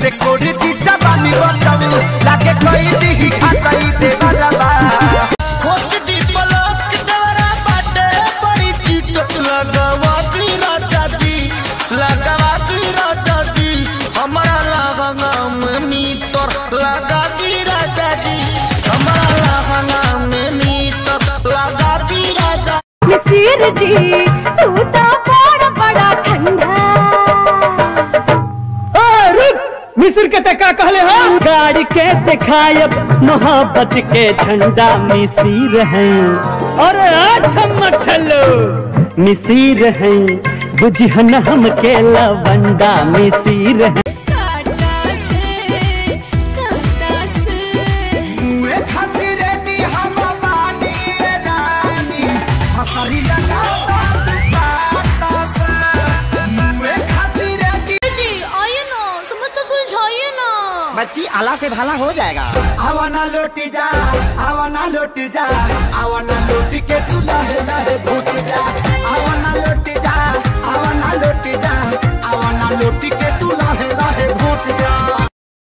से कोड़ी दी जवानी बचाऊ लागे कोई दी खाचाई दे बरबा खोज दी पलक देवरा बाटे बड़ी चीट लगावा दी राजा जी हमारा लहंगा में मीटर लगा दी राजा जी हमारा लहंगा में मीटर लगा दी राजा मिसिर जी तू तो बड़ा ठंडा मिस्र के तका कहले हो गाड़ी के दिखायब मोहब्बत के झंडा मिसिर हैं और चलो मिसिर हैं बुझन हम के लवंडा मिसिर हैं बच्ची आला से भाला हो जाएगा आवाना लौटी जा आवाना लौटी जा आवाना लौटी के तू लहे लहे भूत जा